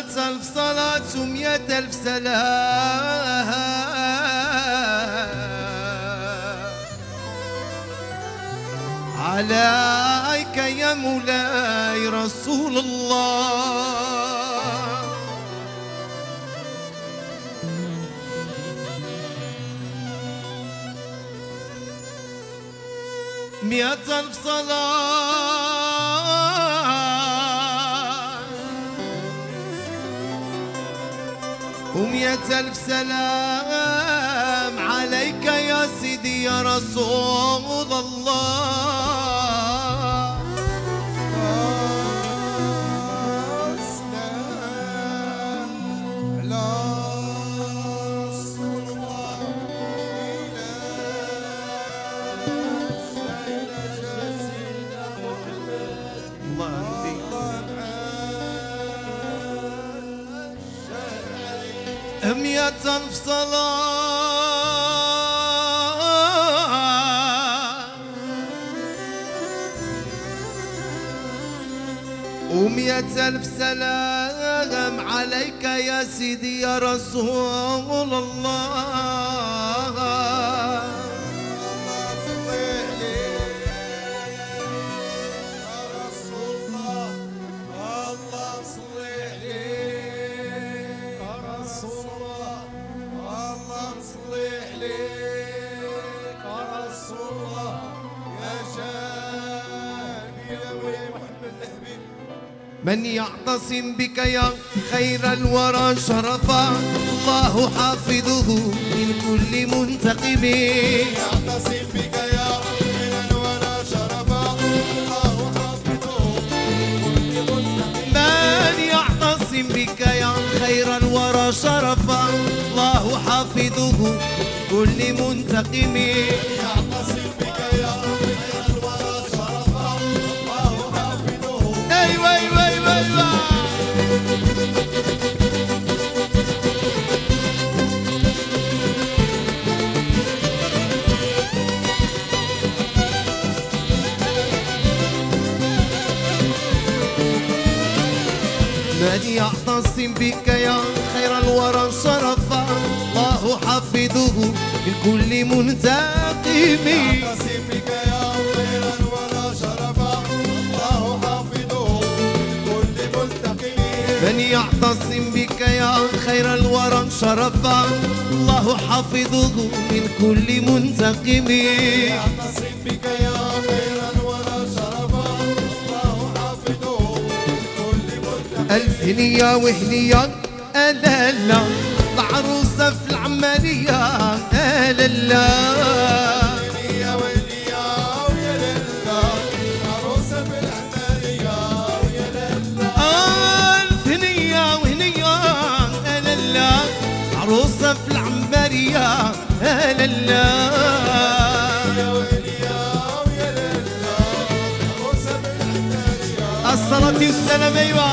100 ألف صلاة و100 ألف سلام عليك يا مولاي رسول الله. 100 ألف صلاة و100 ألف سلام عليك يا سيدي يا رسول الله. مئة ألف صلاة و100 ألف سلام عليك يا سيدي يا رسول الله. من يعتصم بك يا خير الورى شرفا الله حافظه من كل منتقم. يعتصم بك يا خير الورى شرفا الله حافظه من كل منتقم. من يعتصم بك يا خير الورى شرفا الله حافظه كل منتقم. يعتصم بك يا خير الورى شرفا الله حافظه. ايوه ايوه ايوه ايوه من يعتصم بك يا خير الورى شرفا الله حافظه من كل منتقم. يعتصم بك يا خير الورى شرفا الله حافظه كل منتقم. من يعتصم بك يا خير الورى شرفا الله حافظه من كل منتقم. يعتصم بك يا خير الورى شرفا الله حافظه كل منتقم. ألف هنية وهنية ألا لا العروسة في العملية ألا لا. هنية وهنية ويا لله العروسة في العملية ويا لله. ألف هنية وهنية ألا لا عروسة في العملية ألا لا. هنية وهنية ويا لله العروسة في العملية. الصلاة والسلام أيوة.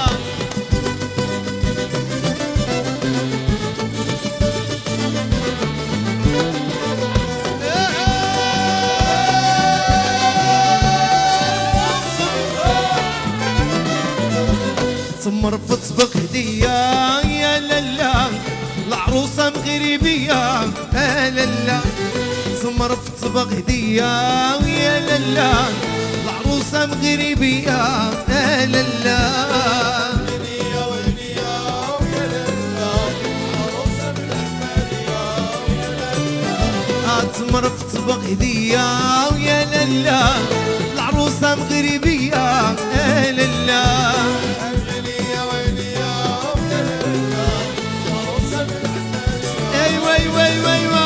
تمر في طبق هدية يا لالا العروسة مغربية يا لالا. تمر في طبق هدية يا لالا العروسة مغربية يا لالا. هنية وهنية ويا لله العروسة في العملية ويا لله. تمر في طبق هدية ويا لالا العروسة مغربية يا لالا. هنية وهنية ويا لله العروسة في العملية. ايوه ايوه ايوه ايوه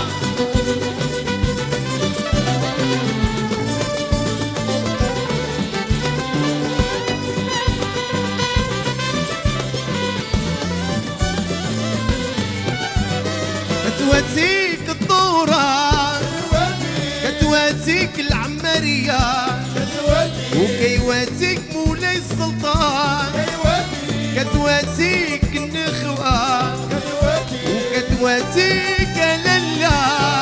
كتواتيك الدورة كتواتيك العمارية وكيواتيك مولاي السلطان. كتواتيك النخوة وكتواتيك لالا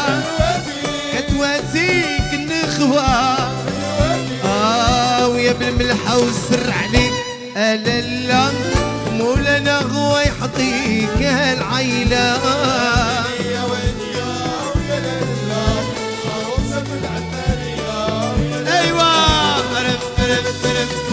كتواتيك النخوة. ويا بالملحة والسر عليك لالا مولانا هو يعطيك العيلة يا ويلي يا ليلى عروسة بالعتارية ايوه فرف فرف فرف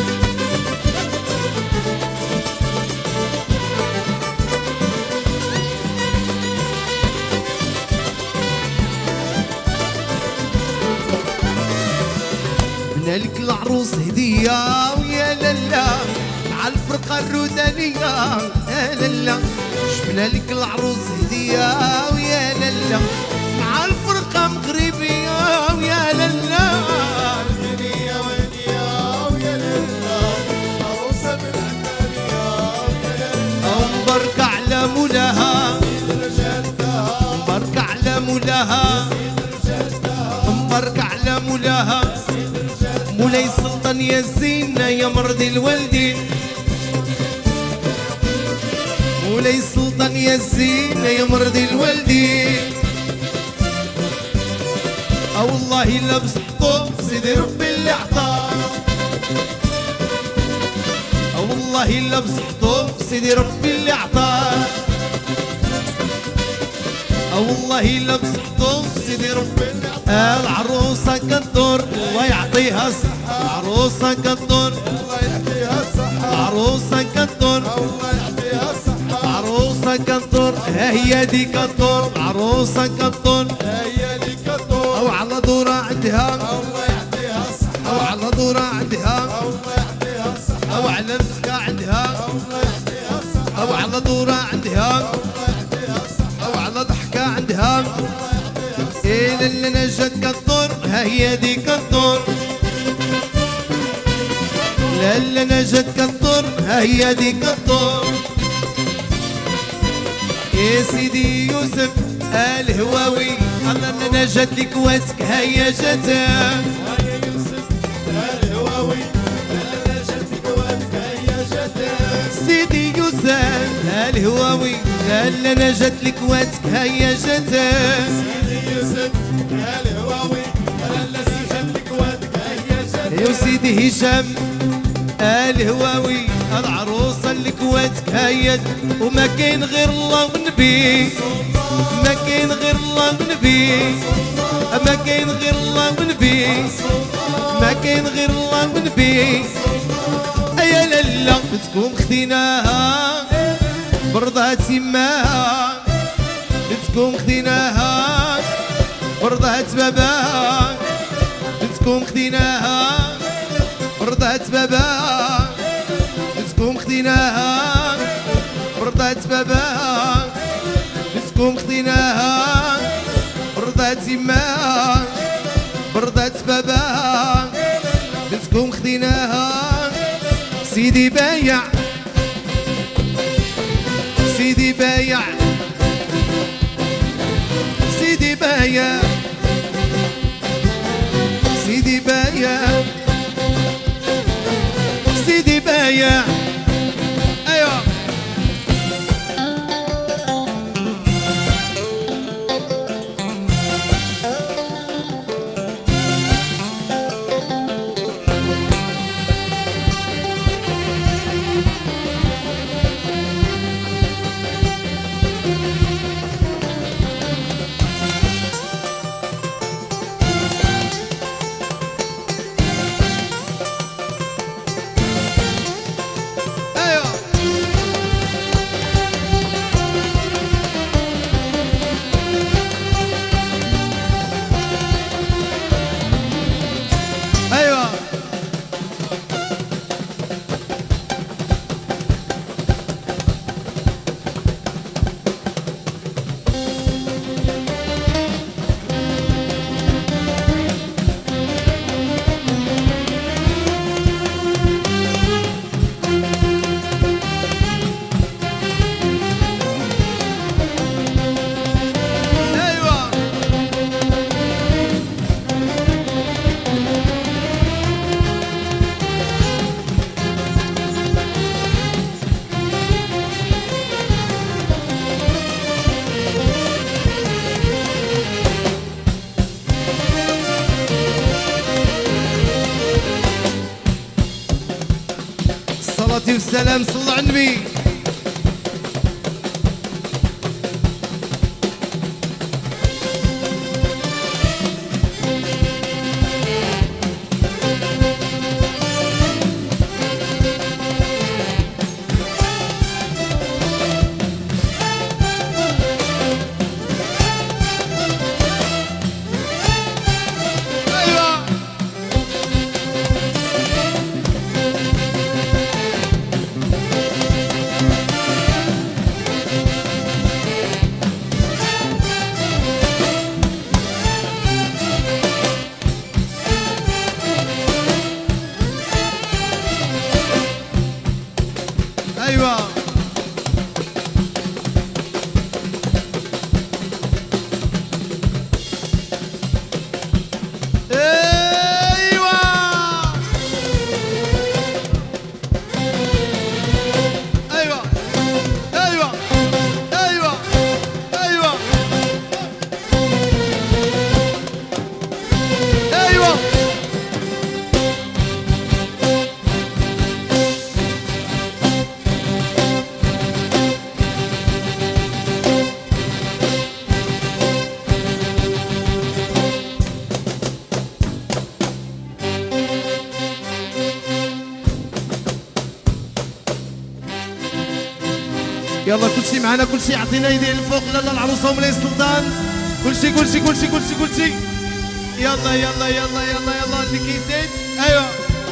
لك العروس هدية ويا لالا مع الفرقة الرودانية يا لالا شفنا لك العروس هدية ويا لالا مع الفرقة مغربية ويا لالا يا ويلي يا ليلى عروسة بالعتارية مبارك على مولاها رجالتها مبارك على مولاها مبارك على مولاها مولاي السلطان يا زينة يا مرضي الوالدين مولاي السلطان يا زينة يا مرضي الوالدين والله الا بصحته سيدي ربي اللي عطاه والله الا بصحته سيدي ربي اللي عطاه والله الا بصحته سيدي ربي اللي عطاه العروسة كالدور الله يعطيها الصحة العروسة كالدور الله يعطيها الصحة العروسة كالدور الله يعطيها الصحة العروسة كالدور ها هي دي كالدور العروسة كالدور هي لك الدور او على دورة عندها الله يعطيها الصحة او على دورة عندها الله يعطيها الصحة او على ضحكة عندها الله يعطيها الصحة او على دورة عندها الله يعطيها الصحة او على ضحكة عندها إيه اللي نجت كالدور ها هي دي كالدور لا اللي نجت كالدور ها هي دي كالدور يا سيدي يوسف الهواوي الله اللي نجت لك واتك ها هي جاتك يا يوسف الهواوي لا جاتك وابك هي جاتك سيدي يوسف الهواوي لا نجت لك واتك ها هي جاتك سيدي يوسف الهواوي لا جاتك وابك هي جاتك يا سيدي هشام الهواوي العروسة اللي كواتك هيد وما كاين غير الله ونبي ما كاين غير الله ونبي ما كاين غير الله ونبي ما كاين غير الله ونبي يا لالا بتكون خديناها برضها تماها بتكون خديناها برضها تباباها بتكون خديناها رضعت بابا بتكون خديناها رضعت بابا بتكون خديناها رضعت يماها رضعت بابا بتكون خديناها سيدي بايع سيدي بايع سيدي بايع سيدي بايع سيدي بايع ايوه والسلام صلوا على النبي. ايوه يلا كل شيء معنا، كل شيء يعطينا يديه الفوق. لا العروسه ومولاي السلطان، كل شيء كل شيء كل شيء كل شيء كل شيء. يلا يلا يلا يلا يلا اللي كيزيد. ايوه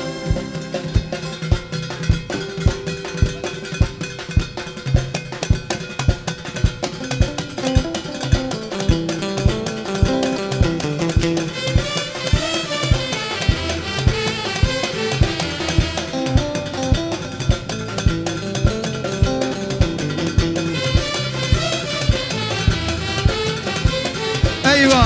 ايوه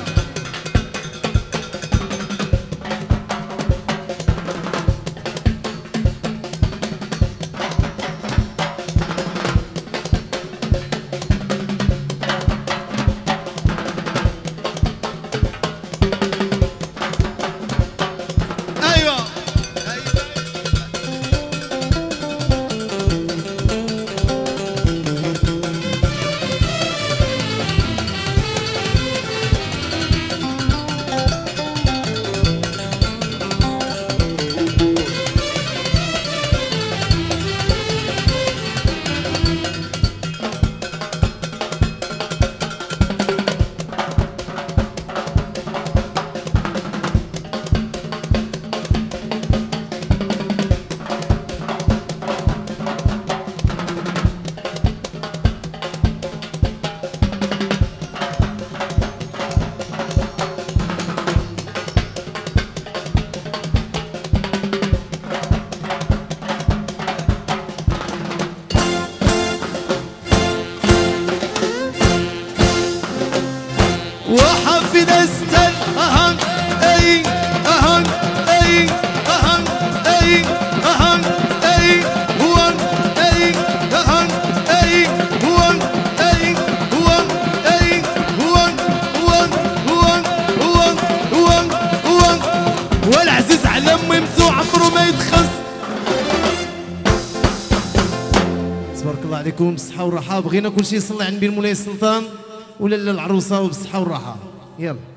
وحفظ استل اهن اي اهن اي اهن اي اهن اي هون اي اهن اي هون اي هون اي هون هون هون هون هون هون والعزيز على ميمتو عمرو ما يتخص. تبارك الله عليكم بالصحة والراحة. بغينا كل شيء يصلي على النبي مولاي السلطان ولا العروسه وبالصحه والراحه. يلا